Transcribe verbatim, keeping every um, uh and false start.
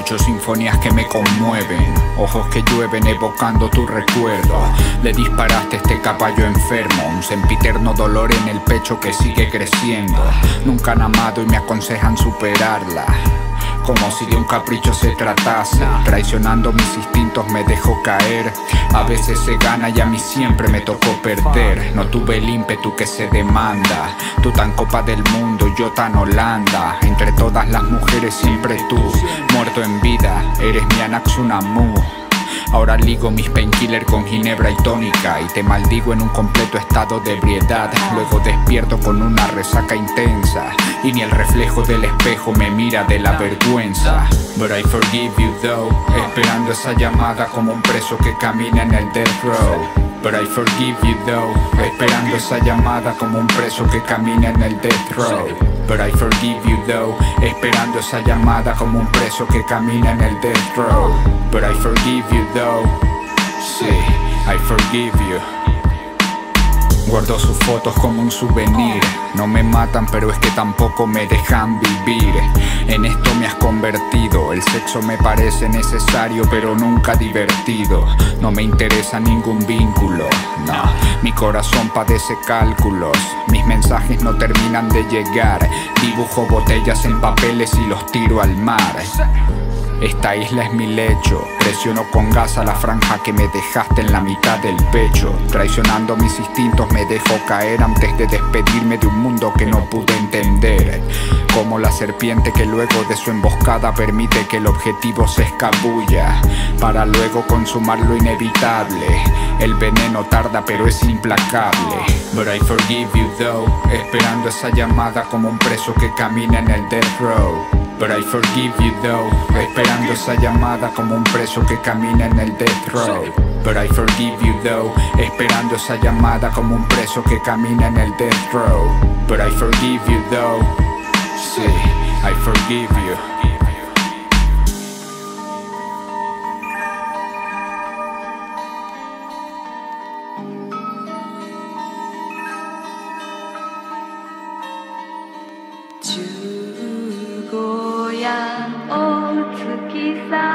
Escucho sinfonías que me conmueven, ojos que llueven evocando tu recuerdo. Le disparaste a este caballo enfermo, un sempiterno dolor en el pecho que sigue creciendo. Nunca han amado y me aconsejan superarla, como si de un capricho se tratase. Traicionando mis instintos me dejó caer. A veces se gana y a mí siempre me tocó perder. No tuve el ímpetu que se demanda. Tú tan copa del mundo, yo tan Holanda. Entre todas las mujeres siempre tú. Muerto en vida, eres mi Anaxunamu. Ahora ligo mis painkiller con ginebra y tónica y te maldigo en un completo estado de ebriedad. Luego despierto con una resaca intensa y ni el reflejo del espejo me mira de la vergüenza. But I forgive you though, esperando esa llamada como un preso que camina en el death row. But I forgive you though, esperando esa llamada como un preso que camina en el death row. But I forgive you though, esperando esa llamada como un preso que camina en el death row. But I forgive you though, sí, I forgive you. Guardo sus fotos como un souvenir. No me matan pero es que tampoco me dejan vivir. En esto me has convertido. El sexo me parece necesario pero nunca divertido. No me interesa ningún vínculo, no. Mi corazón padece cálculos. Mis mensajes no terminan de llegar. Dibujo botellas en papeles y los tiro al mar. Esta isla es mi lecho. Presiono con gas a la franja que me dejaste en la mitad del pecho. Traicionando mis instintos me dejo caer antes de despedirme de un mundo que no pude entender. Como la serpiente que luego de su emboscada permite que el objetivo se escabulla para luego consumar lo inevitable. El veneno tarda pero es implacable. But I forgive you though, esperando esa llamada como un preso que camina en el death row. But I forgive you though, esperando esa llamada como un preso que camina en el death row. But I forgive you though, esperando esa llamada como un preso que camina en el death row. But I forgive you though, sí, I forgive you. お月さ